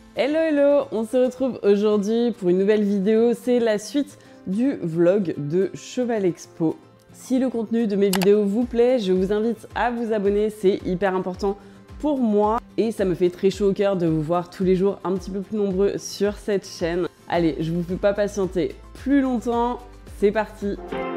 Hello hello, on se retrouve aujourd'hui pour une nouvelle vidéo, c'est la suite du vlog de Cheval Expo. Si le contenu de mes vidéos vous plaît, je vous invite à vous abonner, c'est hyper important pour moi et ça me fait très chaud au cœur de vous voir tous les jours un petit peu plus nombreux sur cette chaîne. Allez, je vous fais pas patienter plus longtemps, c'est parti!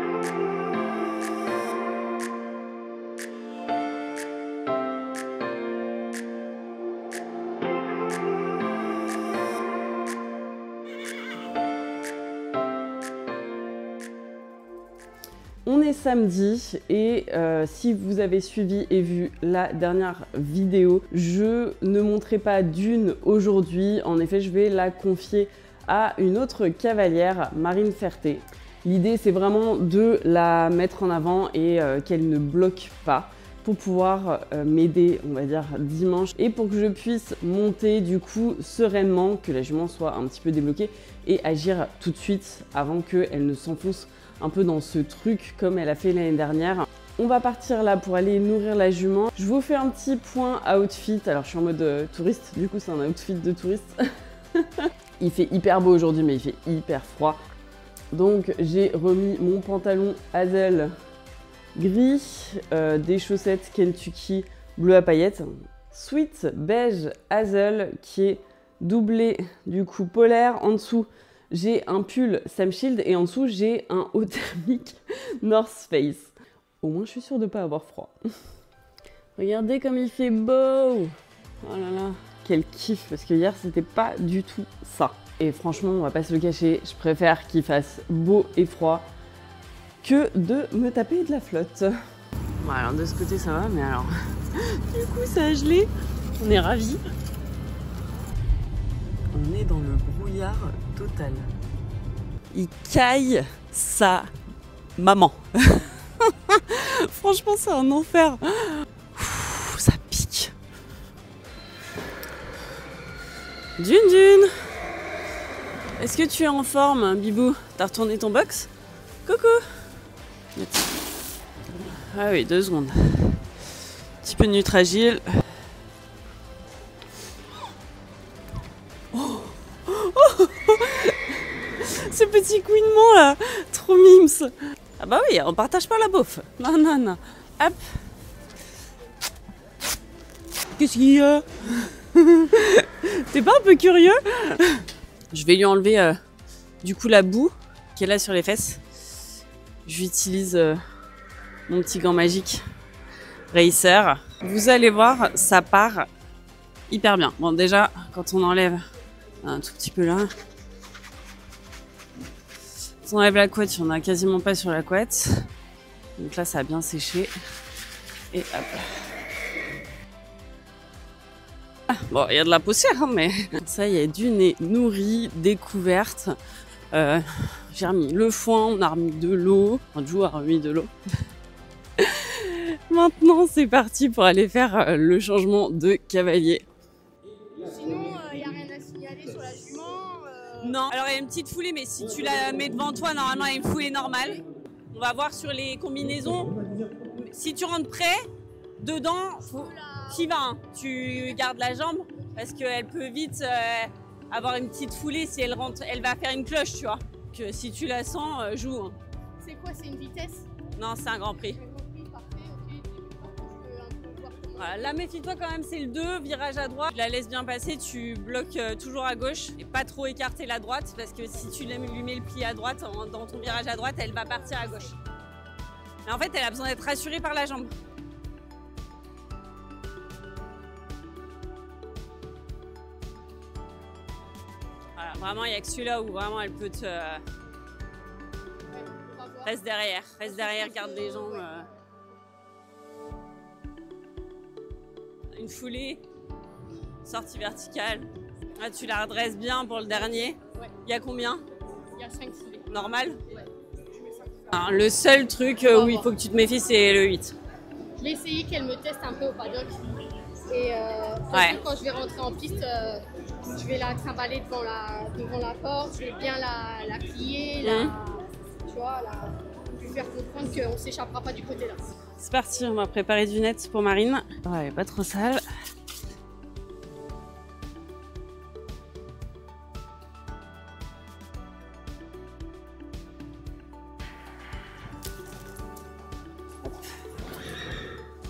On est samedi et si vous avez suivi et vu la dernière vidéo, je ne monterai pas d'une aujourd'hui. En effet, je vais la confier à une autre cavalière, Marine Ferté. L'idée, c'est vraiment de la mettre en avant et qu'elle ne bloque pas pour pouvoir m'aider, on va dire, dimanche et pour que je puisse monter du coup sereinement, que la jument soit un petit peu débloquée et agir tout de suite avant qu'elle ne s'enfonce un peu dans ce truc comme elle a fait l'année dernière. On va partir là pour aller nourrir la jument. Je vous fais un petit point outfit. Alors je suis en mode touriste, du coup c'est un outfit de touriste. Il fait hyper beau aujourd'hui mais il fait hyper froid. Donc j'ai remis mon pantalon Hazel gris, des chaussettes Kentucky bleu à paillettes, sweat beige Hazel qui est doublé du coup polaire. En dessous j'ai un pull Sam Shield et en dessous j'ai un haut thermique North Face. Au moins je suis sûre de ne pas avoir froid. Regardez comme il fait beau. Oh là là, quel kiff, parce que hier c'était pas du tout ça. Et franchement on va pas se le cacher, je préfère qu'il fasse beau et froid que de me taper de la flotte. Bon alors de ce côté ça va, mais alors du coup ça a gelé, on est ravis. On est dans le brouillard total. Il caille sa maman. Franchement, c'est un enfer. Ouh, ça pique. Dune. Est-ce que tu es en forme, Bibou? T'as retourné ton box? Coucou. Ah oui, 2 secondes. Petit peu de Nutragile. Ce petit couinement là, trop mimes. Ah bah oui, on partage pas la bouffe. Non. Hop. Qu'est-ce qu'il y a? T'es pas un peu curieux? Je vais lui enlever du coup la boue qu'elle a sur les fesses. J'utilise mon petit gant magique Racer. Vous allez voir, ça part hyper bien. Bon déjà, quand on enlève un tout petit peu là, on enlève la couette, on n'a quasiment pas sur la couette. Donc là, ça a bien séché. Et hop. Ah, bon, il y a de la poussière, hein, mais ça, il y a du nez nourri, découverte. J'ai remis le foin, on a remis de l'eau. Enfin, Jou a remis de l'eau. Maintenant, c'est parti pour aller faire le changement de cavalier. Sinon, il n'y a rien à signaler sur la jument. Non, alors il y a une petite foulée, mais si tu la mets devant toi, normalement il y a une foulée normale. On va voir sur les combinaisons. Si tu rentres près, dedans, t'y vas, hein. Tu gardes la jambe parce qu'elle peut vite avoir une petite foulée si elle rentre. Elle va faire une cloche, tu vois. Que si tu la sens, joue. Hein. C'est quoi, c'est une vitesse? Non, c'est un Grand Prix. Voilà, là, méfie-toi quand même, c'est le 2, virage à droite. Tu la laisses bien passer, tu bloques toujours à gauche et pas trop écarter la droite parce que si tu lui mets le pli à droite, dans ton virage à droite, elle va partir à gauche. Mais en fait, elle a besoin d'être rassurée par la jambe. Voilà, vraiment, il n'y a que celui-là où vraiment elle peut te... Reste derrière, garde les jambes. Une foulée, sortie verticale. Là, tu la redresses bien pour le dernier. Ouais. Il y a combien? Il y a 5 foulées. Normal? Ouais. Alors, le seul truc où il faut que tu te méfies, c'est le 8. Je vais essayer qu'elle me teste un peu au paddock. Et quand je vais rentrer en piste, je vais la trimballer devant la porte. Je vais bien la plier, tu vois, lui faire comprendre qu'on ne s'échappera pas du côté là. C'est parti, on va préparer du net pour Marine. Ouais, pas trop sale.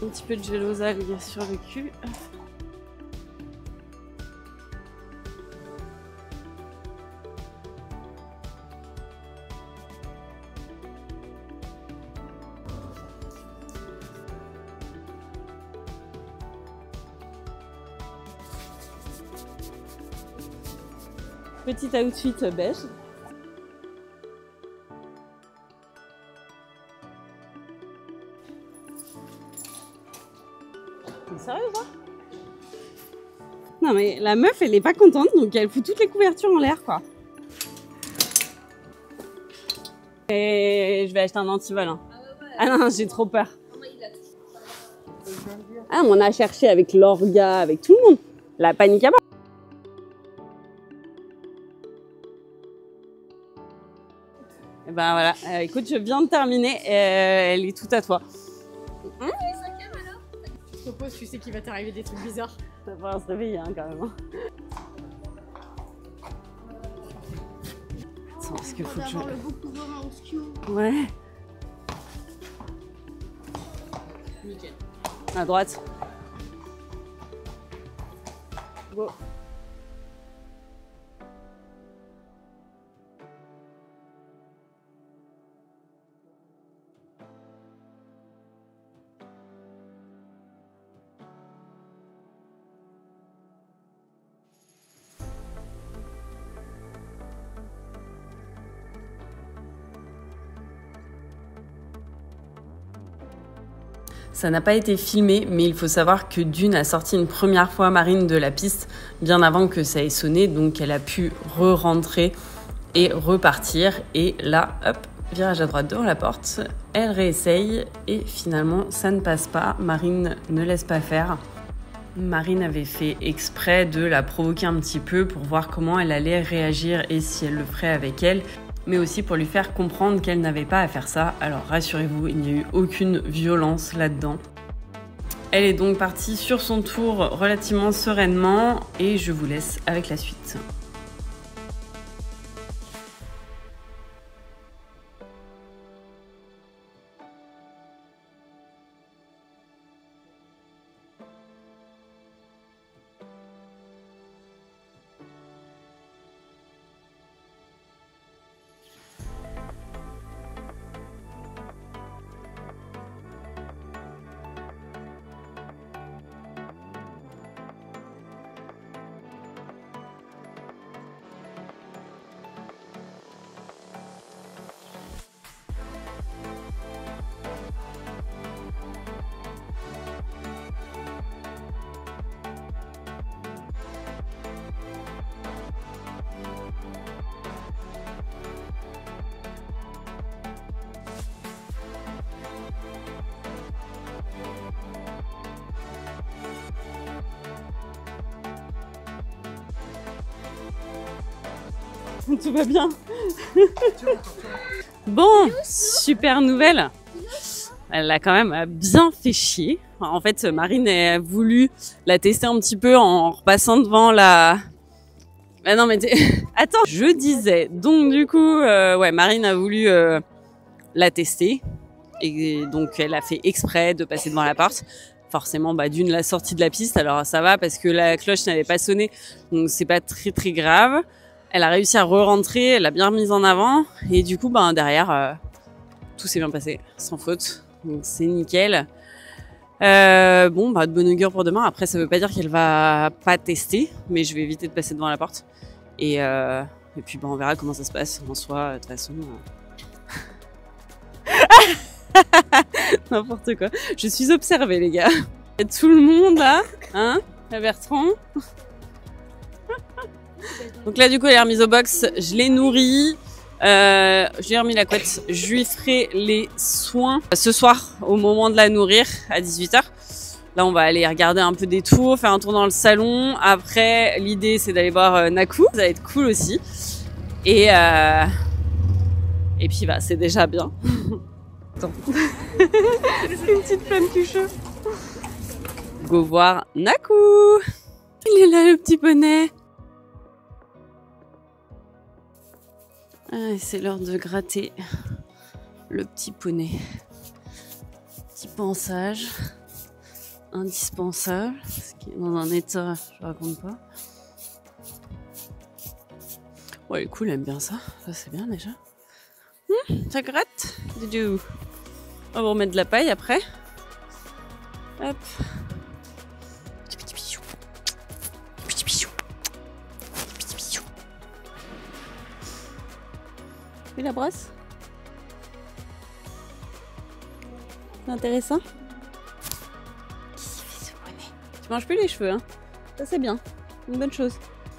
Un petit peu de gel aux algues sur le cul. Petit outfit beige. T'es sérieux ou pas? Non mais la meuf elle est pas contente donc elle fout toutes les couvertures en l'air quoi. Et je vais acheter un antivol. Hein. Ah non, j'ai trop peur. Ah on a cherché avec l'orga, avec tout le monde. La panique à bord. Et ben voilà, écoute, je viens de terminer, elle est tout à toi. Je te propose, tu sais qu'il va t'arriver des trucs bizarres. Ça va se réveiller hein, quand même. Attends, est-ce qu'il faut que je... le beau pouvoir en skill. Ouais. Nickel. À droite. Go. Ça n'a pas été filmé, mais il faut savoir que Dune a sorti une première fois Marine de la piste bien avant que ça ait sonné, donc elle a pu re-rentrer et repartir. Et là, hop, virage à droite devant la porte, elle réessaye et finalement ça ne passe pas. Marine ne laisse pas faire. Marine avait fait exprès de la provoquer un petit peu pour voir comment elle allait réagir et si elle le ferait avec elle, mais aussi pour lui faire comprendre qu'elle n'avait pas à faire ça. Alors rassurez-vous, il n'y a eu aucune violence là-dedans. Elle est donc partie sur son tour relativement sereinement et je vous laisse avec la suite. Tout va bien. Bon, super nouvelle. Elle a quand même bien fait chier. En fait, Marine a voulu la tester un petit peu en repassant devant la... Ah non mais attends, je disais. Donc du coup, ouais, Marine a voulu la tester. Et donc elle a fait exprès de passer devant la porte. Forcément, bah, Dune l'a sortie de la piste. Alors ça va parce que la cloche n'avait pas sonné. Donc c'est pas très grave. Elle a réussi à re-rentrer, elle l'a bien remise en avant. Et du coup, ben, derrière, tout s'est bien passé, sans faute. Donc c'est nickel. Bon, bah, de bonne augure pour demain. Après, ça veut pas dire qu'elle va pas tester, mais je vais éviter de passer devant la porte. Et puis, bah, on verra comment ça se passe. En soi, de toute façon... N'importe quoi. Je suis observée, les gars. Il y a tout le monde, là. Hein, la Bertrand. Donc là, du coup, elle est remise au box. Je l'ai nourrie. Je lui ai remis la couette. Je lui ferai les soins ce soir au moment de la nourrir à 18h. Là, on va aller regarder un peu des tours, faire un tour dans le salon. Après, l'idée, c'est d'aller voir Naku. Ça va être cool aussi. Et puis, bah, c'est déjà bien. Attends. C'est une petite femme tucheuse. Go voir Naku. Il est là, le petit poney. Ah, c'est l'heure de gratter le petit poney. Petit pansage. indispensable, ce qui est dans un état, je raconte pas. Ouais, cool, elle aime bien ça. Ça, c'est bien déjà. Ça gratte. On va vous remettre de la paille après. Hop. Petit bisou. Petit bisou. Petit bisou. Et la brosse? C'est intéressant. Qu'est-ce qu'il fait ce bonnet? Tu manges plus les cheveux, hein? Ça, c'est bien. Une bonne chose.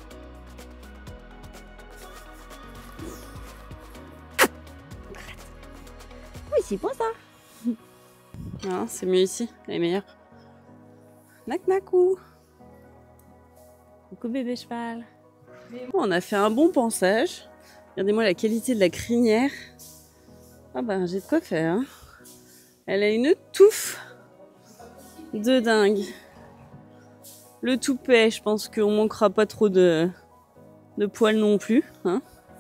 Oui, c'est bon ça. Non, c'est mieux ici. Elle est meilleure. Nac-nacou. Coucou bébé cheval. On a fait un bon pansage. Regardez-moi la qualité de la crinière. Ah ben, j'ai de quoi faire. Hein. Elle a une touffe de dingue. Le toupet, je pense qu'on manquera pas trop de poils non plus. Hein.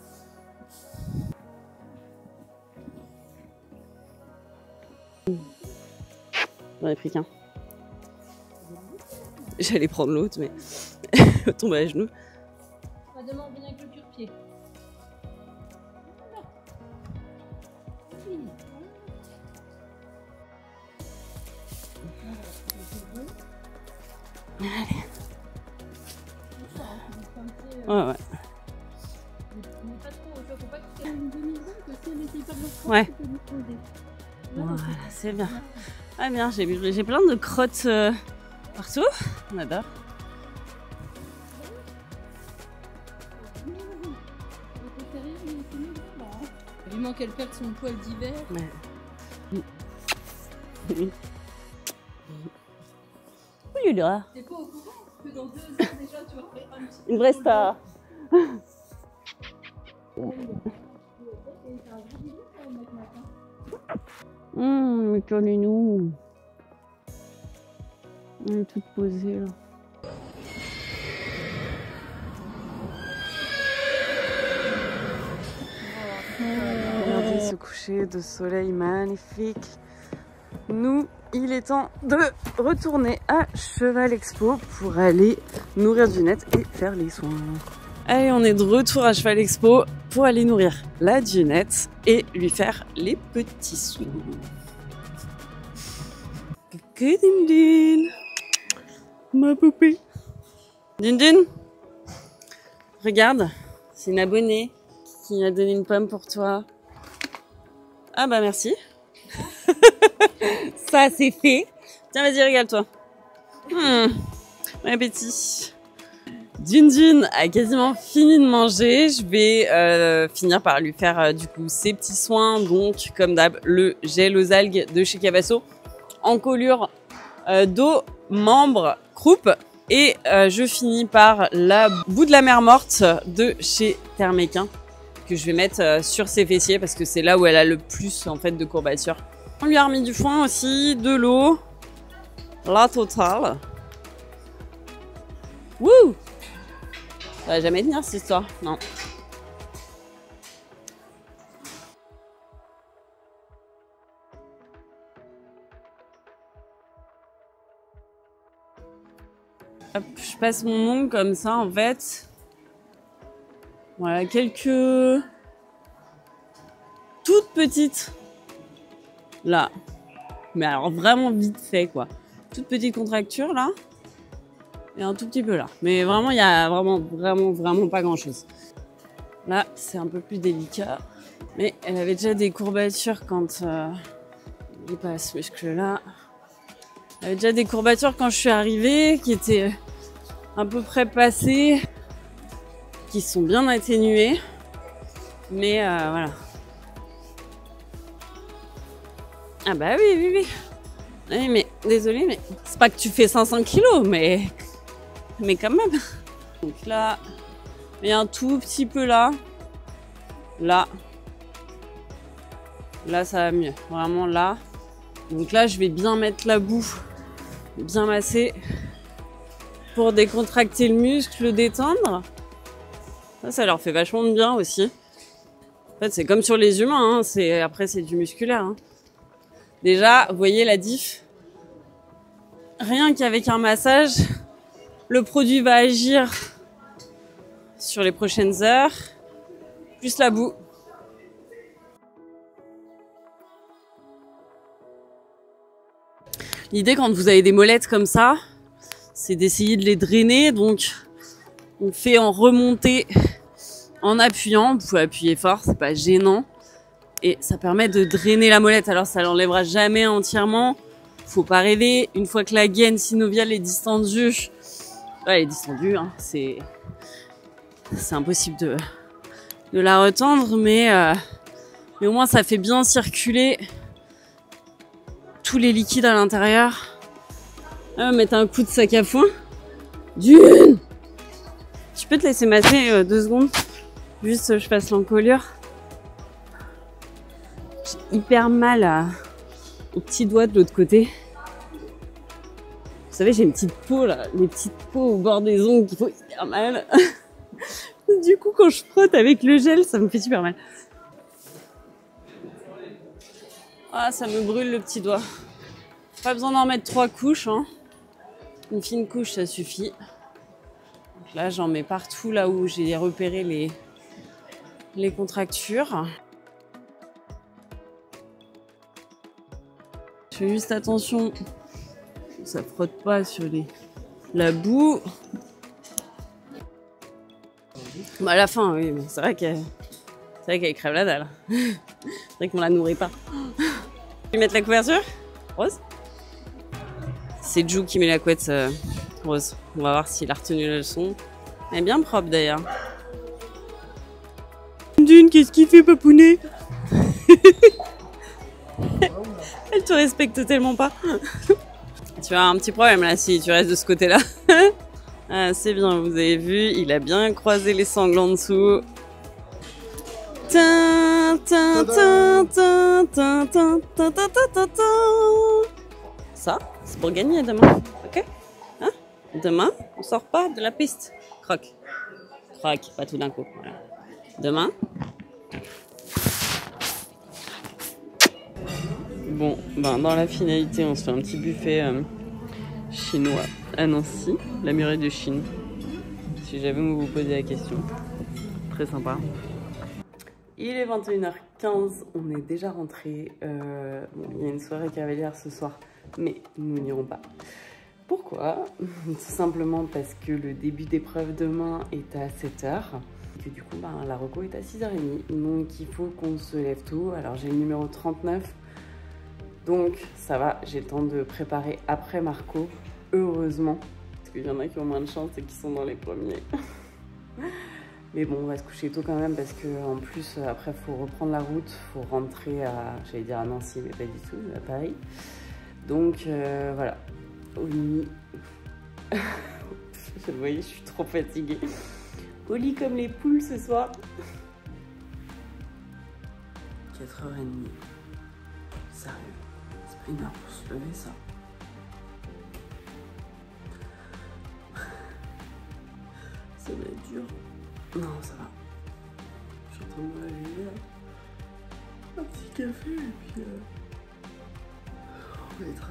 J'en ai pris qu'un. J'allais prendre l'autre, mais elle tombe à genoux. Demain, on vient avec le cure-pied. Allez. Ouais. Ouais. Voilà, c'est bien. Ah bien, j'ai plein de crottes partout. On adore. Vivement qu'elle perde son poil d'hiver. Ouais. Oui, là. T'es pas au courant que dans 2 ans déjà tu vas faire un petit Une vraie star. Mais tournez-nous. Elle est toute posée là. Regardez ce coucher de soleil magnifique. Nous, il est temps de retourner à Cheval Expo pour aller nourrir Dunette et faire les soins. Allez, on est de retour à Cheval Expo pour aller nourrir la Dunette et lui faire les petits soins. Coucou Dindine, ma poupée. Dindine, regarde, c'est une abonnée qui m'a donné une pomme pour toi. Ah bah merci. Ça c'est fait. Tiens, vas-y, régale-toi. Bon appétit. Dune a quasiment fini de manger. Je vais finir par lui faire du coup ses petits soins. Donc, comme d'hab, le gel aux algues de chez Cavasso en colure d'eau, membre, croupe. Et je finis par la boue de la mer morte de chez Therméquin que je vais mettre sur ses fessiers parce que c'est là où elle a le plus en fait de courbatures. On lui a remis du foin aussi, de l'eau, la totale. Wouh! Ça va jamais tenir cette histoire, non. Hop, je passe mon ongle comme ça en fait. Voilà, quelques toutes petites là. Mais alors vraiment vite fait quoi. Toute petite contracture là. Et un tout petit peu là. Mais vraiment, il y a vraiment pas grand chose. Là, c'est un peu plus délicat. Mais elle avait déjà des courbatures quand... il pas ce muscle là. Elle avait déjà des courbatures quand je suis arrivée, qui étaient à peu près passées, qui sont bien atténuées. Mais voilà. Ah bah oui. Oui, mais désolée, mais c'est pas que tu fais 500 kilos, mais quand même. Donc là, il y a un tout petit peu là. Là, ça va mieux. Vraiment là. Donc là, je vais bien mettre la boue, bien masser pour décontracter le muscle, le détendre. Ça leur fait vachement de bien aussi. En fait, c'est comme sur les humains. Hein. Après, c'est du musculaire. Hein. Déjà, vous voyez la diff? rien qu'avec un massage, le produit va agir sur les prochaines heures, plus la boue. L'idée quand vous avez des molettes comme ça, c'est d'essayer de les drainer. Donc on fait en remontée en appuyant. Vous pouvez appuyer fort, c'est pas gênant. Et ça permet de drainer la molette. Alors ça l'enlèvera jamais entièrement. Faut pas rêver. Une fois que la gaine synoviale est distendue, elle est distendue, hein, c'est impossible de la retendre, mais au moins ça fait bien circuler tous les liquides à l'intérieur. Mettre un coup de sac à foin. Dune! Tu peux te laisser masser 2 secondes? Juste je passe l'encolure. J'ai hyper mal au petit doigt de l'autre côté. Vous savez, j'ai une petite peau là, les petites peaux au bord des ongles qui font hyper mal. Du coup, quand je frotte avec le gel, ça me fait super mal. Ah, ça me brûle le petit doigt. Pas besoin d'en mettre 3 couches, hein. Une fine couche, ça suffit. Donc là, j'en mets partout là où j'ai repéré les contractures. Je fais juste attention que ça frotte pas sur la boue. Bah à la fin, oui, mais c'est vrai qu'elle crève la dalle. C'est vrai qu'on la nourrit pas. Tu veux mettre la couverture, Rose? C'est Jou qui met la couette, Rose. On va voir s'il a retenu la leçon. Elle est bien propre d'ailleurs. Dune, qu'est-ce qu'il fait, papounet? Elle te respecte tellement pas. Tu as un petit problème là si tu restes de ce côté-là. Ah, c'est bien, vous avez vu, il a bien croisé les sangles en dessous. Ça, c'est pour gagner demain, ok? Hein? Demain, on sort pas de la piste. Croc. Croc, pas tout d'un coup. Voilà. Demain. Bon, ben dans la finalité, on se fait un petit buffet chinois à Nancy, la muraille de Chine. Si jamais vous posez la question. Très sympa. Il est 21h15, on est déjà rentré. Bon, il y a une soirée cavalière ce soir, mais nous n'irons pas. Pourquoi? Tout simplement parce que le début d'épreuve demain est à 7h. Et que du coup, ben, la reco est à 6h30. Donc il faut qu'on se lève tôt. Alors j'ai le numéro 39. Donc ça va, j'ai le temps de préparer après Marco, heureusement. Parce qu'il y en a qui ont moins de chance et qui sont dans les premiers. Mais bon, on va se coucher tôt quand même parce qu'en plus, après, il faut reprendre la route. Il faut rentrer à, j'allais dire à Nancy, mais pas du tout, à Paris. Donc voilà, au lit. Vous voyez, je suis trop fatiguée. Au lit comme les poules ce soir. 4h30. Sérieux, c'est pas une heure pour se lever ça. Ça va être dur. Non, ça va. Je suis en train de me réveiller. Un petit café et puis on va être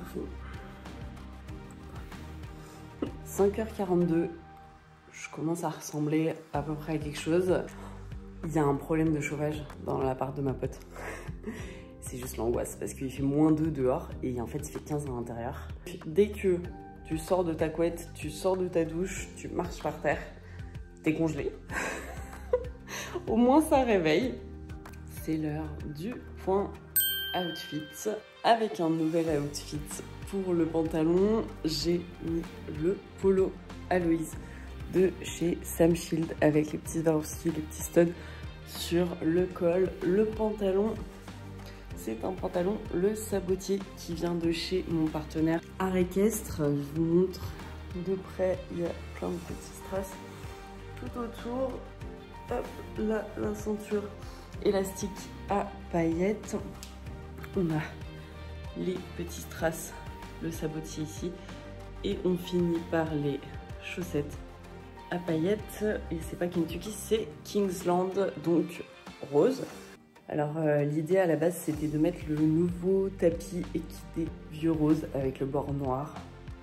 à fond. 5h42. Je commence à ressembler à peu près à quelque chose. Il y a un problème de chauffage dans l'appart de ma pote. C'est juste l'angoisse parce qu'il fait -2 dehors et en fait il fait 15 à l'intérieur. Dès que tu sors de ta couette, tu sors de ta douche, tu marches par terre, t'es congelé. Au moins ça réveille. C'est l'heure du point outfit. Avec un nouvel outfit pour le pantalon, j'ai mis le polo Aloïse de chez Sam Shield avec les petits Swarovski, les petits studs sur le col. Le pantalon, c'est un pantalon le sabotier qui vient de chez mon partenaire Art Équestre. Je vous montre de près, il y a plein de petits strass tout autour. Hop là, la ceinture élastique à paillettes. On a les petits strass, le sabotier ici, et on finit par les chaussettes à paillettes. Et c'est pas Kentucky, c'est Kingsland, donc rose. Alors l'idée à la base c'était de mettre le nouveau tapis équidé vieux rose avec le bord noir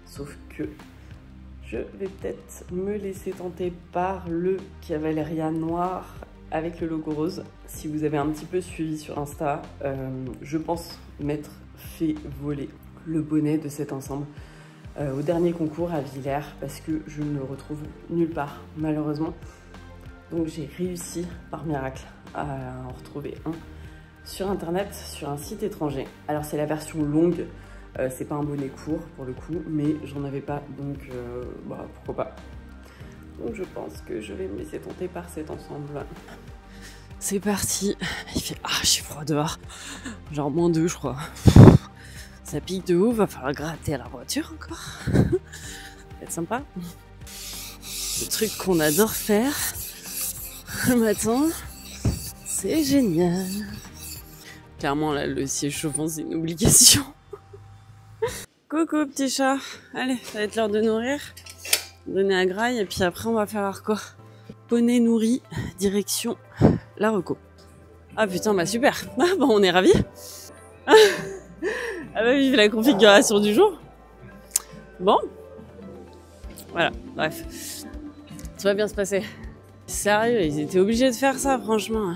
Sauf que je vais peut-être me laisser tenter par le Cavalleria noir avec le logo rose. Si vous avez un petit peu suivi sur Insta, je pense m'être fait voler le bonnet de cet ensemble au dernier concours à Villers parce que je ne le retrouve nulle part malheureusement. Donc j'ai réussi par miracle à en retrouver un sur internet, sur un site étranger. Alors c'est la version longue, c'est pas un bonnet court pour le coup, mais j'en avais pas, donc bah, pourquoi pas. Donc je pense que je vais me laisser tenter par cet ensemble. C'est parti, il fait archi froid dehors, genre -2 je crois. Ça pique de ouf, va falloir gratter à la voiture encore. Ça va être sympa. Le truc qu'on adore faire le matin, c'est génial. Clairement là, le siège chauffant c'est une obligation. Coucou petit chat, allez, ça va être l'heure de nourrir, donner à graille et puis après on va faire quoi? Poney nourri, direction la reco. Ah putain, bah super, ah, bon on est ravis. Ah bah vive la configuration du jour. Bon, voilà, bref, tout va bien se passer. Sérieux, ils étaient obligés de faire ça franchement.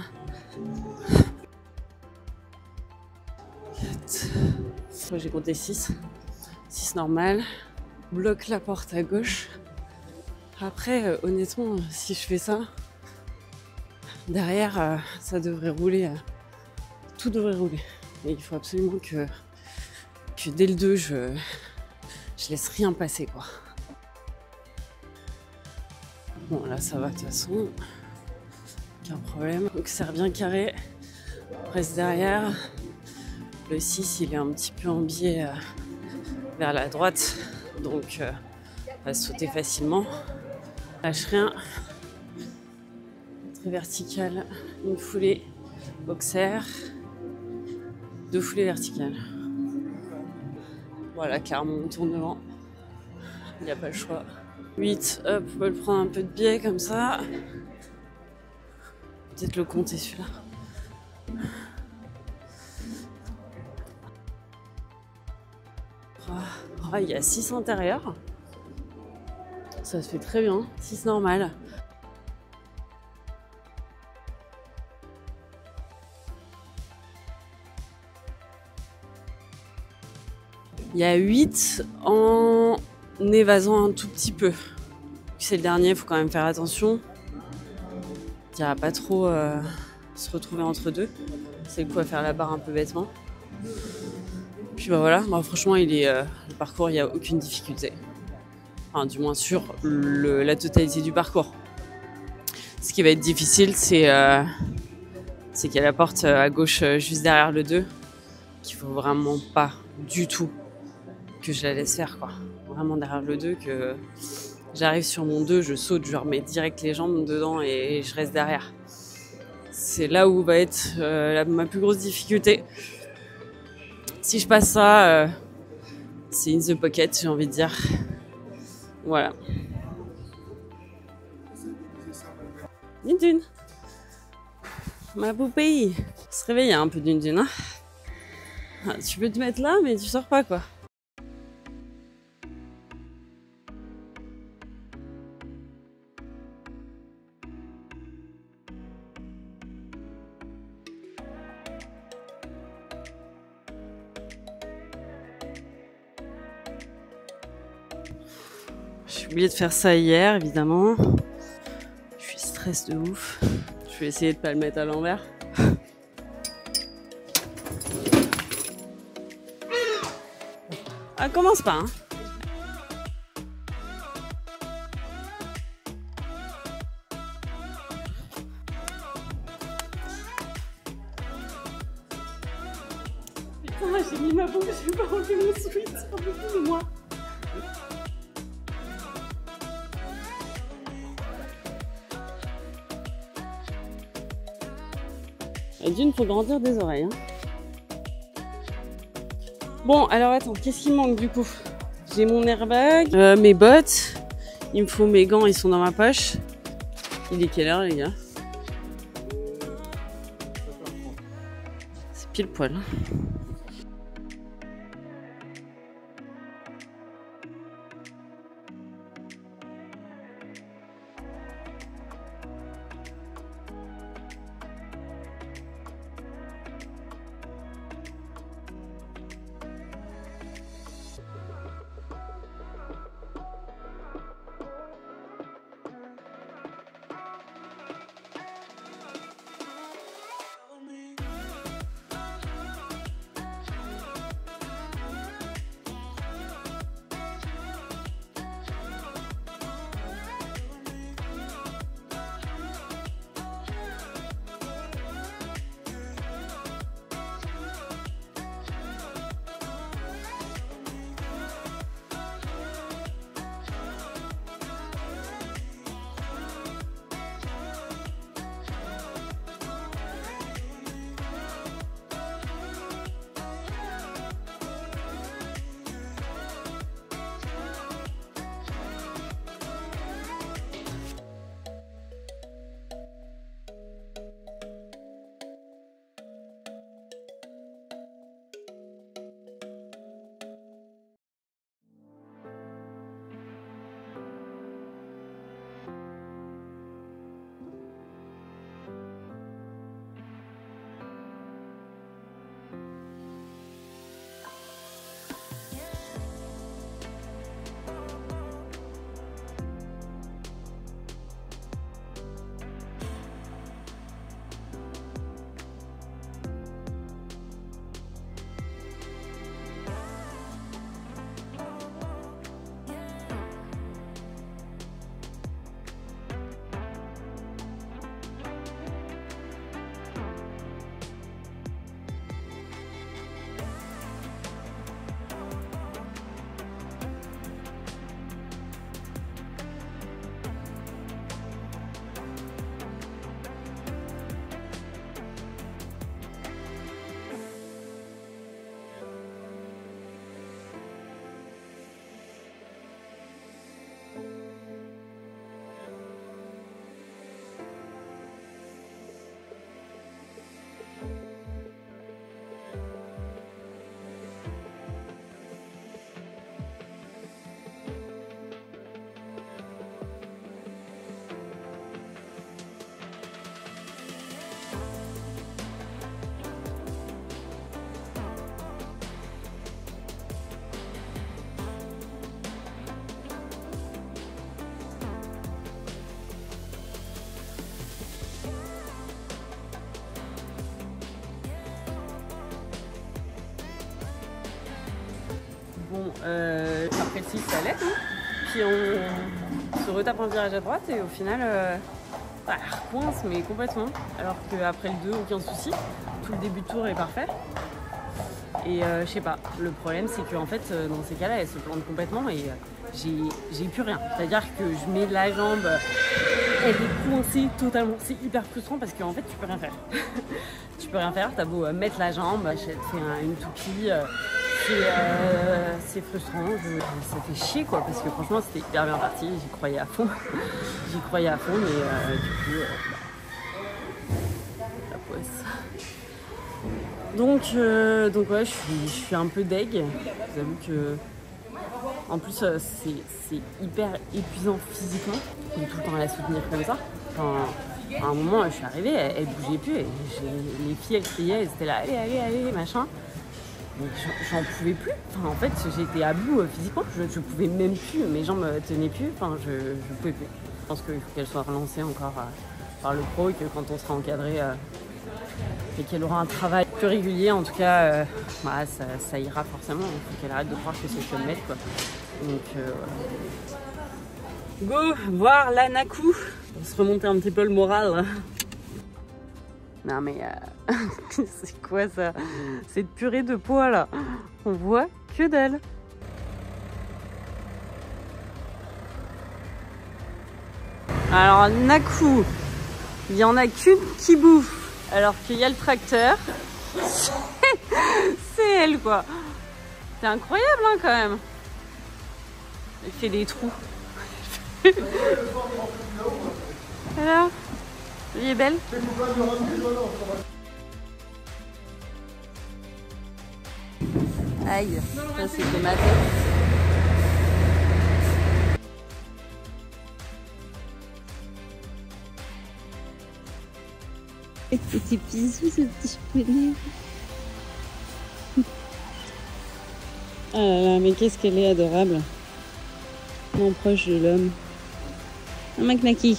J'ai compté 6. 6 normal. Bloque la porte à gauche. Après, honnêtement, si je fais ça, derrière, ça devrait rouler. Tout devrait rouler. Et il faut absolument que dès le 2, je laisse rien passer, quoi. Bon, là, ça va de toute façon. Aucun problème. Donc, c'est bien carré. Reste derrière. Le 6, il est un petit peu en biais vers la droite, donc on va sauter facilement. Lâche rien. Très vertical, une foulée, boxer, 2 foulées verticales. Voilà, clairement on tourne devant, il n'y a pas le choix. 8, hop, on peut le prendre un peu de biais comme ça. Peut-être le compter celui-là. Oh, il y a 6 intérieurs. Ça se fait très bien. 6 normal. Il y a 8 en évasant un tout petit peu. C'est le dernier, il faut quand même faire attention. Il n'y a pas trop se retrouver entre deux. C'est le coup à faire la barre un peu bêtement. Puis bah voilà, bah franchement il est, le parcours, il n'y a aucune difficulté. Enfin, du moins sur la totalité du parcours. Ce qui va être difficile, c'est qu'il y a la porte à gauche juste derrière le 2, qu'il faut vraiment pas du tout que je la laisse faire, quoi. Vraiment derrière le 2, que j'arrive sur mon 2, je saute, je remets direct les jambes dedans et je reste derrière. C'est là où va être ma plus grosse difficulté. Si je passe ça, c'est in the pocket, j'ai envie de dire. Voilà. Dune. Ma poupée. Se réveille un peu Dune, hein. Ah, tu peux te mettre là, mais tu sors pas, quoi. J'ai oublié de faire ça hier, évidemment. Je suis stress de ouf. Je vais essayer de pas le mettre à l'envers. Ah, commence pas, hein. Putain, j'ai mis ma bombe, j'ai pas enlevé mon sweat, c'est pas beaucoup de moi. D'une, faut grandir des oreilles. Hein. Bon, alors attends, qu'est-ce qui manque du coup? J'ai mon airbag, mes bottes, il me faut mes gants, ils sont dans ma poche. Il est quelle heure, les gars? C'est pile poil. Bon, après le 6, ça allait. Hein. Puis on se retape un virage à droite et au final, elle recoince, mais complètement. Alors qu'après le 2, aucun souci. Tout le début de tour est parfait. Et je sais pas, le problème c'est qu'en fait, dans ces cas-là, elle se plante complètement et j'ai plus rien. C'est-à-dire que je mets la jambe, elle est coincée totalement. C'est hyper frustrant parce qu'en fait, tu peux rien faire. Tu peux rien faire, t'as beau mettre la jambe, elle te fait une toupie. C'est frustrant, ça fait chier quoi, parce que franchement c'était hyper bien parti, j'y croyais à fond. J'y croyais à fond, mais du coup, la poisse. Donc ouais, je suis un peu deg. Je vous avoue que en plus c'est hyper épuisant physiquement de tout le temps la soutenir comme ça. Enfin, à un moment je suis arrivée, elle bougeait plus et les filles elles criaient, elles étaient là allez machin. Donc j'en pouvais plus. Enfin, en fait j'étais à bout physiquement, je pouvais même plus, mes jambes tenaient plus, enfin je pouvais plus. Je pense qu'il faut qu'elle soit relancée encore par le pro et que quand on sera encadré et qu'elle aura un travail plus régulier, en tout cas, ça ira forcément. Il faut qu'elle arrête de croire que c'est que le mettre, quoi. Donc, go voir la Naku. On se remonter un petit peu le moral. Là. Non mais, c'est quoi ça? Cette purée de pois là. On voit que dalle. Alors Naku, il y en a qu'une qui bouffe. Alors qu'il y a le tracteur, c'est elle quoi. C'est incroyable hein, quand même. Elle fait des trous. Alors, elle est belle. Aïe, ça c'était ma tête. Petit bisou, ce petit poney. Ah là là, mais qu'est-ce qu'elle est adorable. Mon proche de l'homme. Un Macnaki.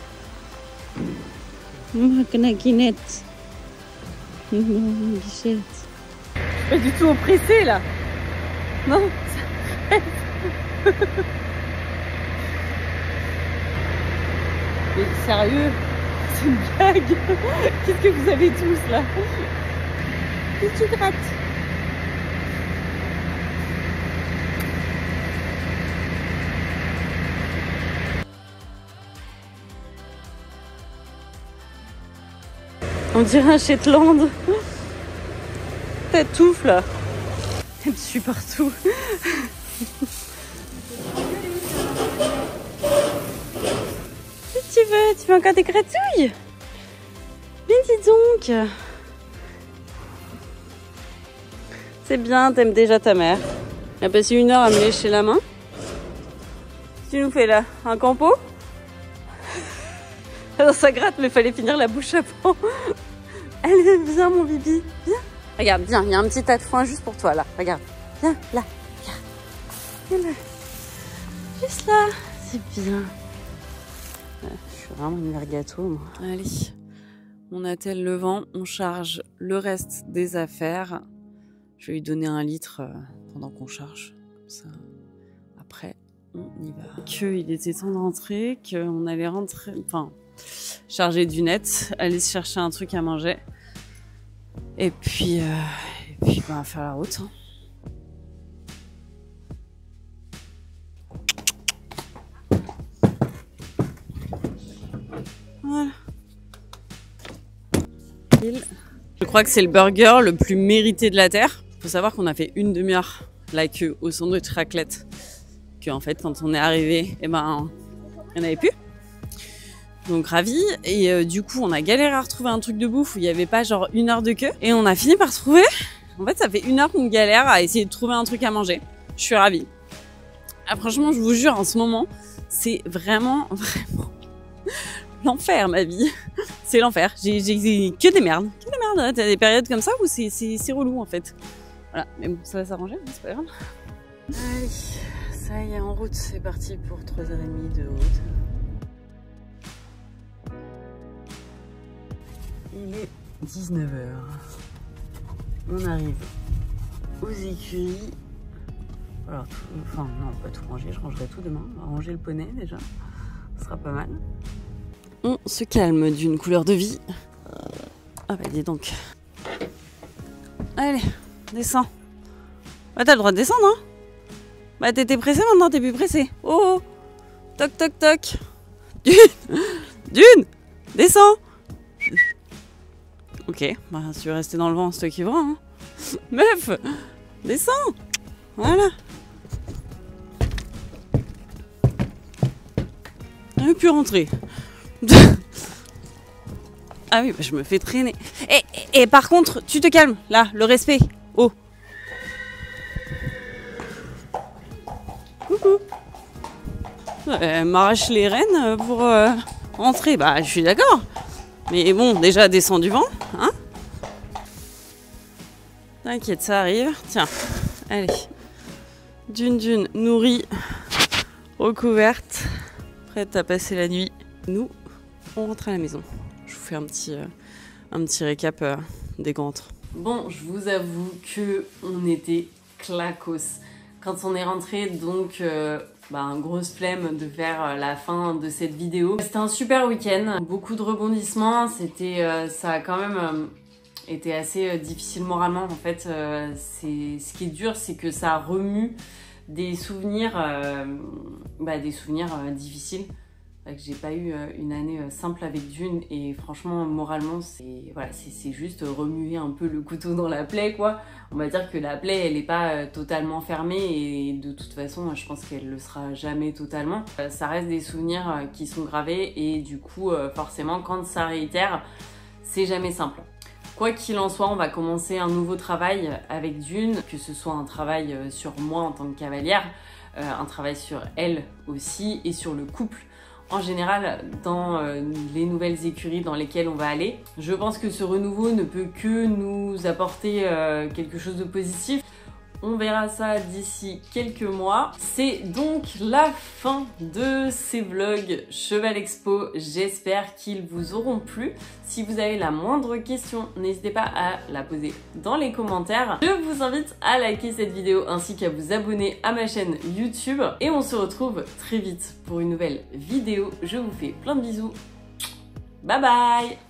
Macnakinette. Mon bichette. Pas du tout oppressée là. Non. Mais sérieux? C'est une blague. Qu'est-ce que vous avez tous là? Qu'est-ce que tu grattes? On dirait un Shetland. T'étouffes là. Elle me suit partout. Tu veux encore des gratouilles? Mais dis donc. C'est bien, t'aimes déjà ta mère. Elle a passé 1 heure à me lécher la main. Qu'est-ce que tu nous fais là? Un campo? Alors ça gratte, mais fallait finir la bouche avant. Allez, viens mon bibi, viens. Regarde, viens, il y a un petit tas de foin juste pour toi là. Regarde, viens là, regarde. Viens là. Juste là, c'est bien. Je suis vraiment une mère gâteau, moi. Allez, on attelle le vent, on charge le reste des affaires. Je vais lui donner 1 litre pendant qu'on charge. Comme ça, après, on y va. Qu'il était temps de rentrer, qu'on allait rentrer, enfin, charger du net, aller se chercher un truc à manger. Et puis on va faire la route. Hein. Voilà. Je crois que c'est le burger le plus mérité de la Terre. Il faut savoir qu'on a fait 1 demi-heure la queue au sandwich raclette. Que en fait, quand on est arrivé, il n'y en avait plus. Donc ravi. Et du coup, on a galéré à retrouver un truc de bouffe où il n'y avait pas genre 1 heure de queue. Et on a fini par trouver. En fait, ça fait 1 heure qu'on galère à essayer de trouver un truc à manger. Je suis ravie. Ah, franchement, je vous jure, en ce moment, c'est vraiment l'enfer, ma vie. C'est l'enfer. J'ai que des merdes. Que des merdes. T'as des périodes comme ça où c'est relou, en fait. Voilà. Mais bon, ça va s'arranger, hein, c'est pas grave. Allez, ça y est, en route. C'est parti pour 3h30 de route. Il est 19h. On arrive aux écuries. Alors, enfin, non, pas tout ranger, je rangerai tout demain. On va ranger le poney déjà, ce sera pas mal. On se calme d'une couleur de vie. Ah bah dis donc. Allez, descends. Bah t'as le droit de descendre, hein. Bah t'étais pressé, maintenant t'es plus pressé. Oh, toc toc toc. Dune, descends. Ok, bah si tu veux rester dans le vent, c'est toi qui vois, hein. Meuf, descends. Voilà. Elle ne peut plus rentrer. Ah oui, bah je me fais traîner. Et par contre, tu te calmes, là, le respect. Oh. Coucou. Elle m'arrache les rênes pour rentrer. Bah, je suis d'accord. Mais bon, déjà, descends du vent, hein. T'inquiète, ça arrive. Tiens, allez. Dune, nourrie, recouverte, prête à passer la nuit. Nous, on rentre à la maison. Je vous fais un petit récap des grands-temps. Bon, je vous avoue que on était clacos quand on est rentré, donc grosse flemme de faire la fin de cette vidéo. C'était un super week-end, beaucoup de rebondissements, ça a quand même était assez difficile moralement en fait. Ce qui est dur, c'est que ça remue des souvenirs, difficiles. Que j'ai pas eu une année simple avec Dune, et franchement moralement c'est juste remuer un peu le couteau dans la plaie, quoi. On va dire que la plaie elle est pas totalement fermée, et de toute façon je pense qu'elle le sera jamais totalement. Ça reste des souvenirs qui sont gravés, et du coup forcément quand ça réitère c'est jamais simple. Quoi qu'il en soit, on va commencer un nouveau travail avec Dune, que ce soit un travail sur moi en tant que cavalière, un travail sur elle aussi, et sur le couple en général dans les nouvelles écuries dans lesquelles on va aller. Je pense que ce renouveau ne peut que nous apporter quelque chose de positif. On verra ça d'ici quelques mois. C'est donc la fin de ces vlogs Cheval Expo. J'espère qu'ils vous auront plu. Si vous avez la moindre question, n'hésitez pas à la poser dans les commentaires. Je vous invite à liker cette vidéo ainsi qu'à vous abonner à ma chaîne YouTube. Et on se retrouve très vite pour une nouvelle vidéo. Je vous fais plein de bisous. Bye bye!